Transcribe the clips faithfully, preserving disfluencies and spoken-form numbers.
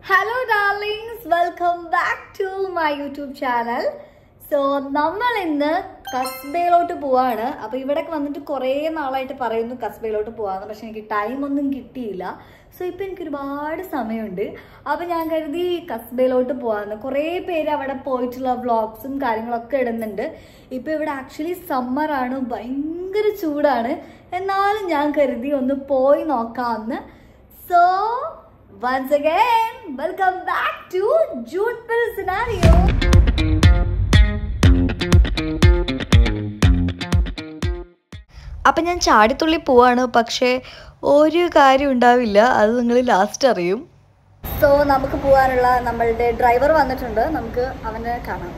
Hello darlings, welcome back to my YouTube channel. So, നമ്മൾ ഇന്ന് കസ്ബയിലോട്ട് പോവാണ്. അപ്പോൾ ഇവിടേക്ക് വന്നിട്ട് കുറേ നാളായിട്ട് പറയുന്നു കസ്ബയിലോട്ട് പോവാന്ന്, പക്ഷെ എനിക്ക് ടൈം ഒന്നും കിട്ടിയില്ല. സോ ഇപ്പോൾ എനിക്ക് ഒരുപാട് സമയമുണ്ട്. അപ്പോൾ ഞാൻ കരുതി കസ്ബയിലോട്ട് പോവാന്ന്. കുറേ പേര് അവിടെ പോയിട്ടുള്ള വ്ളോഗ്സും കാര്യങ്ങളൊക്കെ ഇടുന്നുണ്ട്. ഇപ്പോൾ ഇവിടെ ആക്ച്വലി സമ്മറാണ്, ഭയങ്കര ചൂടാണ്. എന്നാലും ഞാൻ കരുതി ഒന്ന് പോയി നോക്കാമെന്ന്. So once again, welcome back to June Pill Scenario. അപ്പം ഞാൻ ചാടിത്തുള്ളി പോവാണ്, പക്ഷേ ഒരു കാര്യം ഉണ്ടാവില്ല, അത് നിങ്ങൾ ലാസ്റ്റ് അറിയും. സോ നമുക്ക് പോകാനുള്ള നമ്മളുടെ ഡ്രൈവർ വന്നിട്ടുണ്ട്, നമുക്ക് അവനെ കാണാം.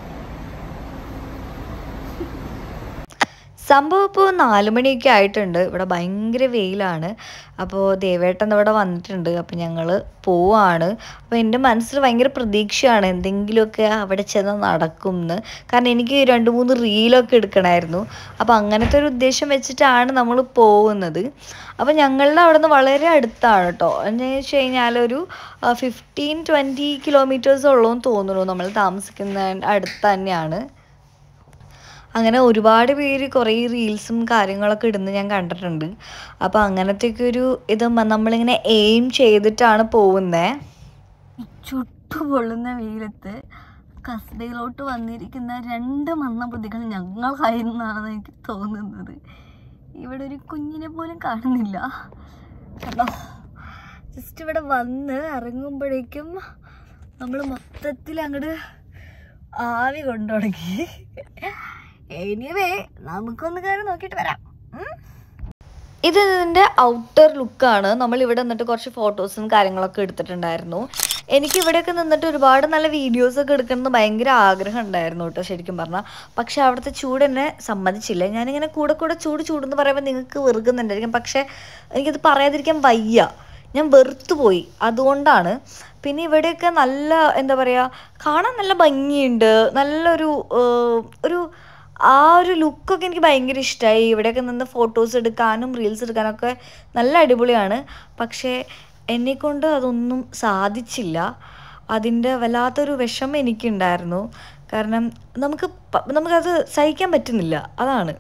സംഭവം ഇപ്പോൾ നാല് മണിയൊക്കെ ആയിട്ടുണ്ട്. ഇവിടെ ഭയങ്കര വെയിലാണ്. അപ്പോൾ ദേവേട്ടൻ ഇവിടെ വന്നിട്ടുണ്ട്. അപ്പോൾ ഞങ്ങൾ പോവാണ്. അപ്പോൾ എൻ്റെ മനസ്സിൽ ഭയങ്കര പ്രതീക്ഷയാണ് എന്തെങ്കിലുമൊക്കെ അവിടെ ചെന്ന് നടക്കും എന്ന്. കാരണം എനിക്ക് രണ്ട് മൂന്ന് റീലൊക്കെ എടുക്കണമായിരുന്നു. അപ്പോൾ അങ്ങനത്തെ ഒരു ഉദ്ദേശം വെച്ചിട്ടാണ് നമ്മൾ പോകുന്നത്. അപ്പോൾ ഞങ്ങളുടെ അവിടെ നിന്ന് വളരെ അടുത്താണ് കേട്ടോ. എന്ന് വെച്ച് കഴിഞ്ഞാൽ ഒരു ഫിഫ്റ്റീൻ ട്വൻറ്റി കിലോമീറ്റേഴ്സ് ഉള്ളൂ എന്ന് തോന്നുന്നു. നമ്മൾ താമസിക്കുന്ന അടുത്ത് തന്നെയാണ്. അങ്ങനെ ഒരുപാട് പേര് കുറേ റീൽസും കാര്യങ്ങളൊക്കെ ഇടുന്നത് ഞാൻ കണ്ടിട്ടുണ്ട്. അപ്പോൾ അങ്ങനത്തെയൊക്കെ ഒരു ഇത് നമ്മളിങ്ങനെ എയിം ചെയ്തിട്ടാണ് പോകുന്നത്. ചുട്ടുപൊള്ളുന്ന വെയിലത്ത് കസ്ബയിലോട്ട് വന്നിരിക്കുന്ന രണ്ട് മന്ദബുദ്ധികൾ ഞങ്ങളായിരുന്നാണെന്ന് എനിക്ക് തോന്നുന്നത്. ഇവിടെ ഒരു കുഞ്ഞിനെ പോലും കാണുന്നില്ല കേട്ടോ. ജസ്റ്റ് ഇവിടെ വന്ന് ഇറങ്ങുമ്പോഴേക്കും നമ്മൾ മൊത്തത്തിൽ അങ്ങോട്ട് ആവി കൊണ്ടു തുടങ്ങി. എനിവേ നമുക്കൊന്ന് കയറി നോക്കിയിട്ട് വരാം. ഇത് ഇതിൻ്റെ ഔട്ടർ ലുക്കാണ്. നമ്മൾ ഇവിടെ നിന്നിട്ട് കുറച്ച് ഫോട്ടോസും കാര്യങ്ങളൊക്കെ എടുത്തിട്ടുണ്ടായിരുന്നു. എനിക്ക് ഇവിടെയൊക്കെ നിന്നിട്ട് ഒരുപാട് നല്ല വീഡിയോസൊക്കെ എടുക്കണമെന്ന് ഭയങ്കര ആഗ്രഹം ഉണ്ടായിരുന്നു കേട്ടോ ശരിക്കും പറഞ്ഞാൽ. പക്ഷെ അവിടുത്തെ ചൂട് എന്നെ സമ്മതിച്ചില്ല. ഞാനിങ്ങനെ കൂടെ കൂടെ ചൂട് ചൂടെന്ന് പറയുമ്പോൾ നിങ്ങൾക്ക് വെറുക്കുന്നുണ്ടായിരിക്കും, പക്ഷേ എനിക്കത് പറയാതിരിക്കാൻ വയ്യ. ഞാൻ വെറുത്തുപോയി, അതുകൊണ്ടാണ്. പിന്നെ ഇവിടെയൊക്കെ നല്ല എന്താ പറയുക, കാണാൻ നല്ല ഭംഗിയുണ്ട്. നല്ലൊരു ഒരു ആ ഒരു ലുക്കൊക്കെ എനിക്ക് ഭയങ്കര ഇഷ്ടമായി. ഇവിടെയൊക്കെ നിന്ന് ഫോട്ടോസ് എടുക്കാനും റീൽസ് എടുക്കാനൊക്കെ നല്ല അടിപൊളിയാണ്. പക്ഷേ എന്നെക്കൊണ്ട് അതൊന്നും സാധിച്ചില്ല. അതിൻ്റെ വല്ലാത്തൊരു വിഷമം എനിക്കുണ്ടായിരുന്നു. കാരണം നമുക്ക് നമുക്കത് സഹിക്കാൻ പറ്റുന്നില്ല, അതാണ്.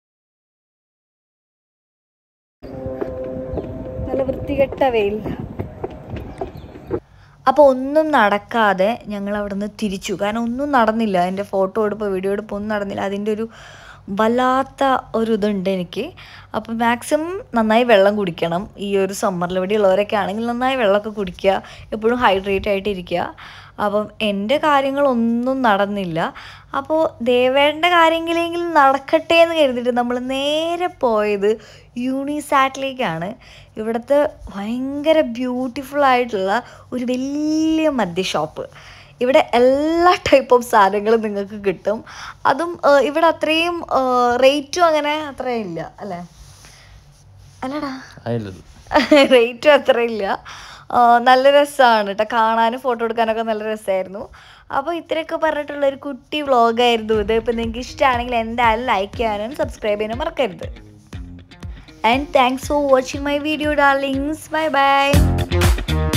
നല്ല വൃത്തികെട്ട വെയിൽ. അപ്പോൾ ഒന്നും നടക്കാതെ ഞങ്ങൾ അവിടെ നിന്ന് തിരിച്ചു. കാരണം ഒന്നും നടന്നില്ല. എൻ്റെ ഫോട്ടോ എടുപ്പ് വീഡിയോ എടുപ്പ് ഒന്നും നടന്നില്ല. അതിൻ്റെ ഒരു വല്ലാത്ത ഒരു ഇതുണ്ട് എനിക്ക്. അപ്പോൾ മാക്സിമം നന്നായി വെള്ളം കുടിക്കണം. ഈ ഒരു സമ്മറിൽ ഇവിടെ ഉള്ളവരൊക്കെ ആണെങ്കിൽ നന്നായി വെള്ളമൊക്കെ കുടിക്കുക, എപ്പോഴും ഹൈഡ്രേറ്റ് ആയിട്ടിരിക്കുക. അപ്പം എൻ്റെ കാര്യങ്ങളൊന്നും നടന്നില്ല. അപ്പോൾ ദേവേട്ടൻ്റെ കാര്യങ്ങളെങ്കിലും നടക്കട്ടെ എന്ന് കരുതിയിട്ട് നമ്മൾ നേരെ പോയത് യൂണിസാറ്റിലേക്കാണ്. ഇവിടുത്തെ ഭയങ്കര ബ്യൂട്ടിഫുൾ ആയിട്ടുള്ള ഒരു വലിയ മദ്യ ഷോപ്പ്. ഇവിടെ എല്ലാ ടൈപ്പ് ഓഫ് സാധനങ്ങളും നിങ്ങൾക്ക് കിട്ടും. അതും ഇവിടെ അത്രയും റേറ്റും അങ്ങനെ അത്രയും ഇല്ല അല്ലേ അല്ലടാ, റേറ്റും അത്രയില്ല. നല്ല രസമാണ് കേട്ടോ കാണാനും ഫോട്ടോ എടുക്കാനൊക്കെ നല്ല രസമായിരുന്നു. അപ്പോൾ ഇത്രയൊക്കെ പറഞ്ഞിട്ടുള്ളൊരു കുട്ടി വ്ളോഗായിരുന്നു ഇത്. ഇപ്പോൾ നിങ്ങൾക്ക് ഇഷ്ടമാണെങ്കിൽ എന്തായാലും ലൈക്ക് ചെയ്യാനും സബ്സ്ക്രൈബ് ചെയ്യാനും മറക്കരുത്. And thanks for watching my video darlings. Bye bye.